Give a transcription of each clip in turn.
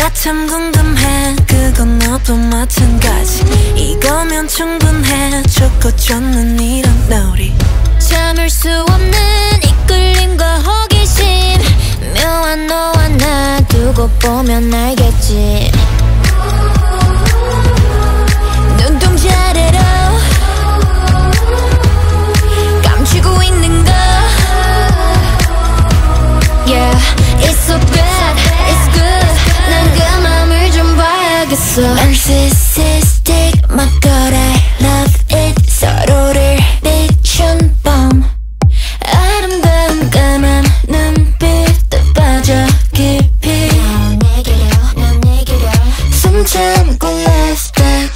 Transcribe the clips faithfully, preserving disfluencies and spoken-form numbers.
참 궁금해 그건 너도 마찬가지 이거면 충분해 좋고 좋는 이런 놀이 참을 수 없는 이끌림과 호기심 묘한 너와 나 두고 보면 알겠지 눈동자래로 감추고 있는 거 Yeah, it's so bad, it's good 난 그 맘을 좀 봐야겠어 Narcissistic, my god I love it 서로를 비춘 밤 아름다운 까만 눈빛도 빠져 깊이 넌 내게로 넌 내게로 숨 참고 last time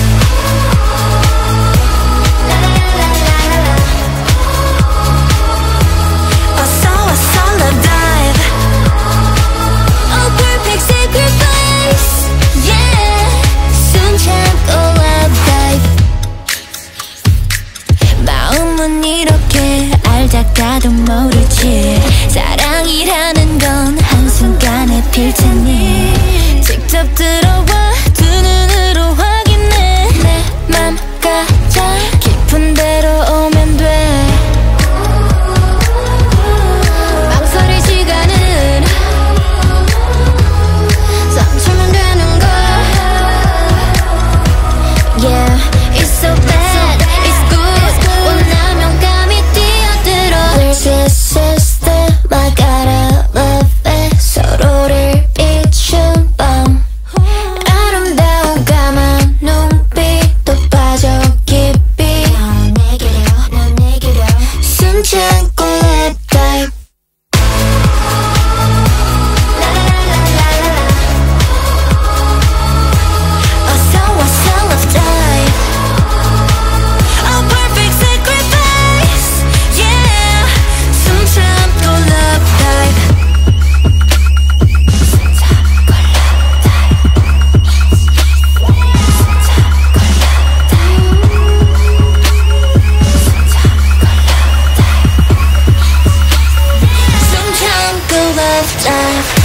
알다가도 모르지 사랑이라는 건 한순간에 필 테니 직접 들어와 두 눈으로 확인해 내 맘 가장 깊은 데로 오면 돼 망설일 시간은 삼초면 되는 걸 Yeah, it's so bad, it's good 원하면 감히 This is the my god I love it 서로를 비춘 밤 아름다운 까만 눈빛도 빠져 깊이 넌 내게로 넌 내게로 숨 참고 let dive 어서 와서 love dive A perfect sacrifice Yeah 숨 참고 love dive 숨 참고 love dive 숨 참고 love dive 숨 참고 love dive